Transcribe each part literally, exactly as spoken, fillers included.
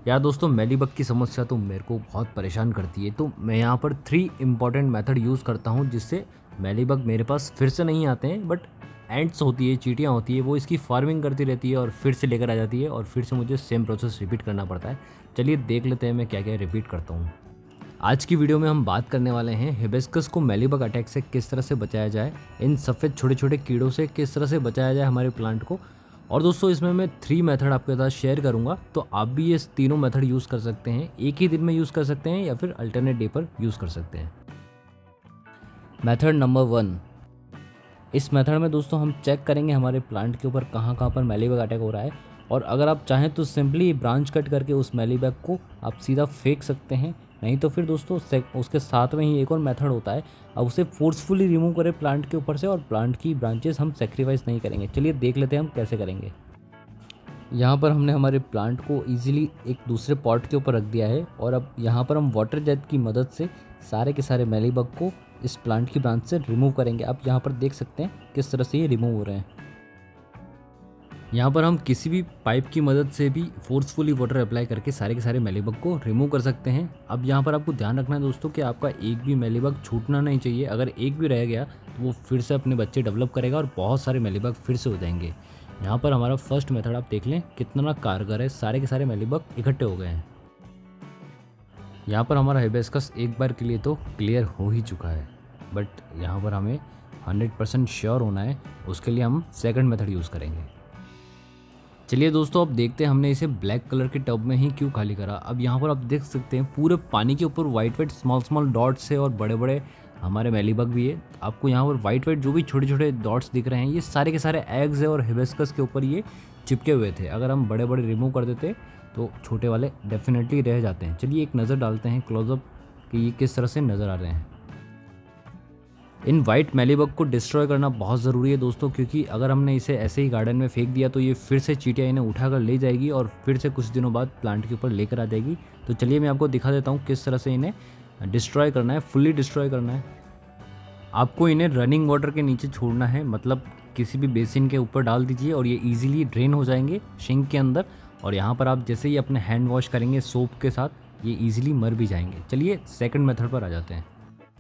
यार दोस्तों, मेलीबग की समस्या तो मेरे को बहुत परेशान करती है। तो मैं यहाँ पर थ्री इम्पॉर्टेंट मेथड यूज़ करता हूँ जिससे मेलीबग मेरे पास फिर से नहीं आते हैं। बट एंट्स होती है, चींटियाँ होती है, वो इसकी फार्मिंग करती रहती है और फिर से लेकर आ जाती है और फिर से मुझे सेम प्रोसेस रिपीट करना पड़ता है। चलिए देख लेते हैं मैं क्या क्या रिपीट करता हूँ। आज की वीडियो में हम बात करने वाले हैं हिबिस्कस को मेलीबग अटैक से किस तरह से बचाया जाए, इन सफ़ेद छोटे छोटे कीड़ों से किस तरह से बचाया जाए हमारे प्लांट को। और दोस्तों, इसमें मैं थ्री मेथड आपके साथ शेयर करूंगा, तो आप भी ये तीनों मेथड यूज़ कर सकते हैं। एक ही दिन में यूज़ कर सकते हैं या फिर अल्टरनेट डे पर यूज़ कर सकते हैं। मेथड नंबर वन, इस मेथड में दोस्तों हम चेक करेंगे हमारे प्लांट के ऊपर कहाँ कहाँ पर मेलीबग अटैक हो रहा है। और अगर आप चाहें तो सिंपली ब्रांच कट करके उस मेलीबग को आप सीधा फेंक सकते हैं। नहीं तो फिर दोस्तों उसके साथ में ही एक और मेथड होता है, अब उसे फोर्सफुली रिमूव करें प्लांट के ऊपर से और प्लांट की ब्रांचेस हम सेक्रीफाइस नहीं करेंगे। चलिए देख लेते हैं हम कैसे करेंगे। यहाँ पर हमने हमारे प्लांट को इजीली एक दूसरे पॉट के ऊपर रख दिया है और अब यहाँ पर हम वाटर जेट की मदद से सारे के सारे मेलीबग को इस प्लांट की ब्रांच से रिमूव करेंगे। आप यहाँ पर देख सकते हैं किस तरह से ये रिमूव हो रहे हैं। यहाँ पर हम किसी भी पाइप की मदद से भी फोर्सफुली वाटर अप्लाई करके सारे के सारे मेलीबग को रिमूव कर सकते हैं। अब यहाँ पर आपको ध्यान रखना है दोस्तों कि आपका एक भी मेलीबग छूटना नहीं चाहिए। अगर एक भी रह गया तो वो फिर से अपने बच्चे डेवलप करेगा और बहुत सारे मेलीबग फिर से हो जाएंगे। यहाँ पर हमारा फर्स्ट मेथड आप देख लें कितना कारगर है, सारे के सारे मेलीबग इकट्ठे हो गए हैं। यहाँ पर हमारा हिबिस्कस एक बार के लिए तो क्लियर हो ही चुका है, बट यहाँ पर हमें हंड्रेड परसेंट श्योर होना है, उसके लिए हम सेकंड मेथड यूज़ करेंगे। चलिए दोस्तों, अब देखते हैं हमने इसे ब्लैक कलर के टब में ही क्यों खाली करा। अब यहाँ पर आप देख सकते हैं पूरे पानी के ऊपर white white small small dots है और बड़े बड़े हमारे मेलीबग भी है। आपको यहाँ पर वाइट वाइट जो भी छोटे छोटे डॉट्स दिख रहे हैं, ये सारे के सारे एग्स है और हिबिस्कस के ऊपर ये चिपके हुए थे। अगर हम बड़े बड़े रिमूव कर देते तो छोटे वाले डेफिनेटली रह जाते हैं। चलिए एक नज़र डालते हैं क्लोजअप कि ये किस तरह से नज़र आ रहे हैं। इन वाइट मेलीबग को डिस्ट्रॉय करना बहुत ज़रूरी है दोस्तों, क्योंकि अगर हमने इसे ऐसे ही गार्डन में फेंक दिया तो ये फिर से चींटियाँ इन्हें उठाकर ले जाएगी और फिर से कुछ दिनों बाद प्लांट के ऊपर लेकर आ जाएगी। तो चलिए मैं आपको दिखा देता हूँ किस तरह से इन्हें डिस्ट्रॉय करना है, फुल्ली डिस्ट्रॉय करना है। आपको इन्हें रनिंग वाटर के नीचे छोड़ना है, मतलब किसी भी बेसिन के ऊपर डाल दीजिए और ये ईजिली ड्रेन हो जाएंगे सिंक के अंदर। और यहाँ पर आप जैसे ही अपने हैंड वॉश करेंगे सोप के साथ, ये ईजिली मर भी जाएंगे। चलिए सेकंड मेथड पर आ जाते हैं।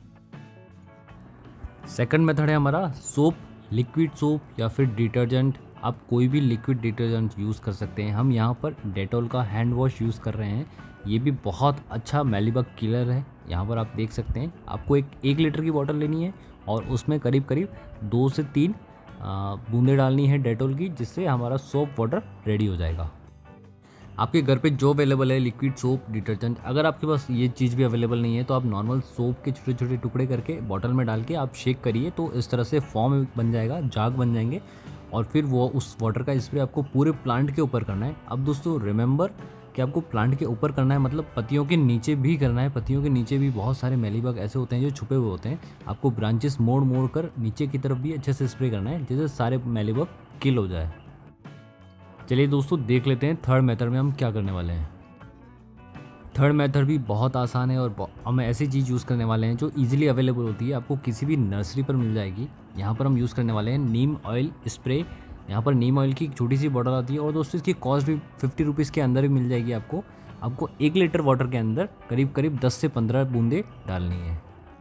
सेकंड मेथड है हमारा सोप, लिक्विड सोप या फिर डिटर्जेंट। आप कोई भी लिक्विड डिटर्जेंट यूज़ कर सकते हैं। हम यहाँ पर डेटॉल का हैंड वॉश यूज़ कर रहे हैं, ये भी बहुत अच्छा मेलीबग किलर है। यहाँ पर आप देख सकते हैं आपको एक एक लीटर की बोतल लेनी है और उसमें करीब करीब दो से तीन बूंदे डालनी है डेटॉल की, जिससे हमारा सोप वाटर रेडी हो जाएगा। आपके घर पे जो अवेलेबल है लिक्विड सोप, डिटर्जेंट, अगर आपके पास ये चीज़ भी अवेलेबल नहीं है तो आप नॉर्मल सोप के छोटे छोटे टुकड़े करके बॉटल में डाल के आप शेक करिए, तो इस तरह से फॉर्म बन जाएगा, जाग बन जाएंगे और फिर वो उस वाटर का स्प्रे आपको पूरे प्लांट के ऊपर करना है। अब दोस्तों रिमेंबर कि आपको प्लांट के ऊपर करना है, मतलब पत्तियों के नीचे भी करना है। पत्तियों के नीचे भी बहुत सारे मेलीबग ऐसे होते हैं जो छुपे हुए होते हैं। आपको ब्रांचेस मोड़ मोड़ कर नीचे की तरफ भी अच्छे से स्प्रे करना है, जिससे सारे मेलीबग किल हो जाए। चलिए दोस्तों देख लेते हैं थर्ड मेथड में हम क्या करने वाले हैं। थर्ड मेथड भी बहुत आसान है और हम ऐसी चीज़ यूज़ करने वाले हैं जो इजीली अवेलेबल होती है, आपको किसी भी नर्सरी पर मिल जाएगी। यहाँ पर हम यूज़ करने वाले हैं नीम ऑयल स्प्रे। यहाँ पर नीम ऑयल की एक छोटी सी बॉटल आती है और दोस्तों इसकी कॉस्ट भी फिफ्टी रुपीज़ के अंदर ही मिल जाएगी आपको। आपको एक लीटर वाटर के अंदर करीब करीब दस से पंद्रह बूंदे डालनी है।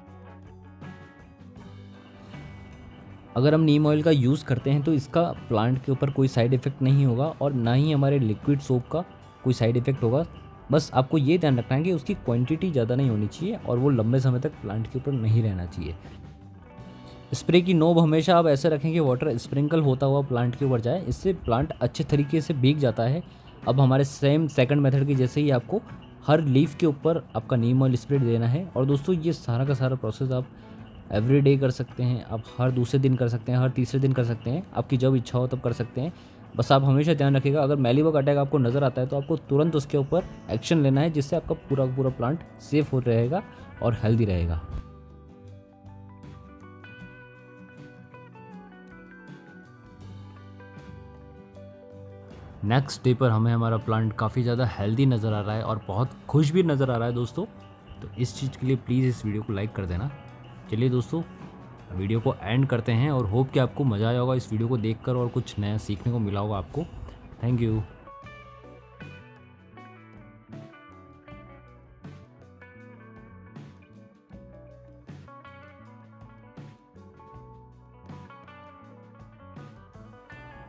अगर हम नीम ऑयल का यूज़ करते हैं तो इसका प्लांट के ऊपर कोई साइड इफ़ेक्ट नहीं होगा और ना ही हमारे लिक्विड सोप का कोई साइड इफ़ेक्ट होगा। बस आपको ये ध्यान रखना है कि उसकी क्वांटिटी ज़्यादा नहीं होनी चाहिए और वो लंबे समय तक प्लांट के ऊपर नहीं रहना चाहिए। स्प्रे की नोब हमेशा आप ऐसे रखें कि वाटर स्प्रिंकल होता हुआ प्लांट के ऊपर जाए, इससे प्लांट अच्छे तरीके से भीग जाता है। अब हमारे सेम सेकंड मेथड की जैसे ही आपको हर लीफ के ऊपर आपका नीम ऑयल स्प्रे देना है। और दोस्तों ये सारा का सारा प्रोसेस आप एवरी डे कर सकते हैं, आप हर दूसरे दिन कर सकते हैं, हर तीसरे दिन कर सकते हैं, आपकी जब इच्छा हो तब कर सकते हैं। बस आप हमेशा ध्यान रखिएगा अगर मेलीबग अटैक आपको नज़र आता है तो आपको तुरंत उसके ऊपर एक्शन लेना है, जिससे आपका पूरा पूरा प्लांट सेफ हो रहेगा और हेल्दी रहेगा। नेक्स्ट डे पर हमें हमारा प्लांट काफ़ी ज़्यादा हेल्दी नज़र आ रहा है और बहुत खुश भी नज़र आ रहा है दोस्तों। तो इस चीज़ के लिए प्लीज़ इस वीडियो को लाइक कर देना। चलिए दोस्तों वीडियो को एंड करते हैं और होप कि आपको मज़ा आया होगा इस वीडियो को देखकर और कुछ नया सीखने को मिला होगा आपको। Thank you.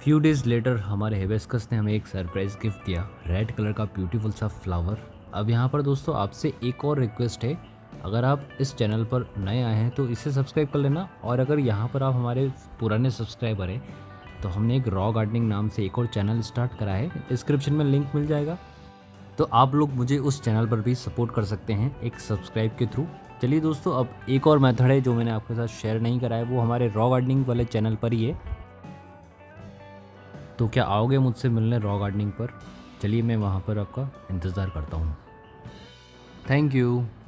Few days later हमारे हिबिस्कस ने हमें एक सरप्राइज़ गिफ्ट दिया, रेड कलर का ब्यूटीफुल सा फ्लावर। अब यहाँ पर दोस्तों आपसे एक और रिक्वेस्ट है, अगर आप इस चैनल पर नए आए हैं तो इसे सब्सक्राइब कर लेना, और अगर यहाँ पर आप हमारे पुराने सब्सक्राइबर हैं तो हमने एक रॉ गार्डनिंग नाम से एक और चैनल स्टार्ट करा है, डिस्क्रिप्शन में लिंक मिल जाएगा, तो आप लोग मुझे उस चैनल पर भी सपोर्ट कर सकते हैं एक सब्सक्राइब के थ्रू। चलिए दोस्तों, अब एक और मेथड है जो मैंने आपके साथ शेयर नहीं करा है, वो हमारे रॉ गार्डनिंग वाले चैनल पर ही है। तो क्या आओगे मुझसे मिलने रॉ गार्डनिंग पर? चलिए मैं वहाँ पर आपका इंतज़ार करता हूँ। Thank you.